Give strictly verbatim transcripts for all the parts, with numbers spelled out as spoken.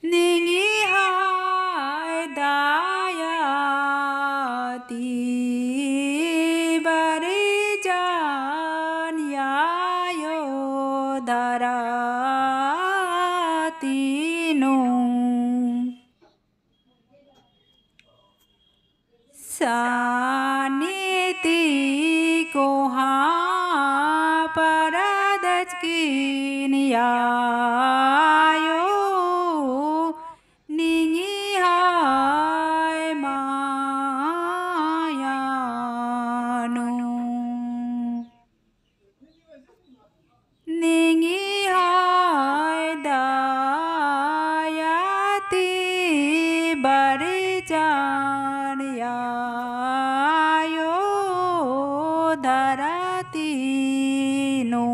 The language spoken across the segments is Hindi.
Ningi hai dayati barijan yayo darati no saniti koha paradachkin yayo ningi hai mayano ningi hai dayati barijan yayo darati no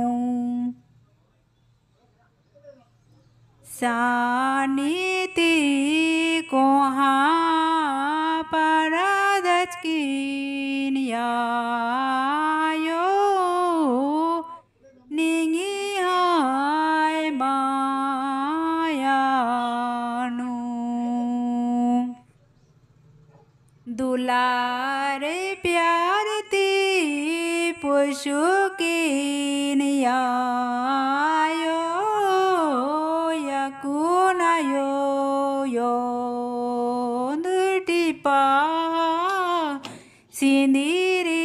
saniti koha paradachkin yayo ningi hai mayano दुलारे प्यार ती पुशुकिन यायो यकुनायो यो टिपा सिंदीरी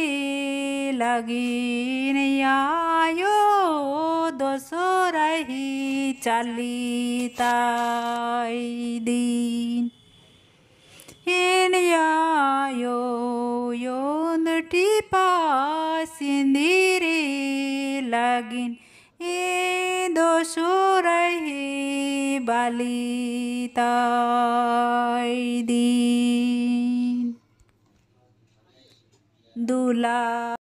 लगिन यायो दोसोरही चलिताई दिन yayo yon tipa sindiri lagin indo surahi balitai din dula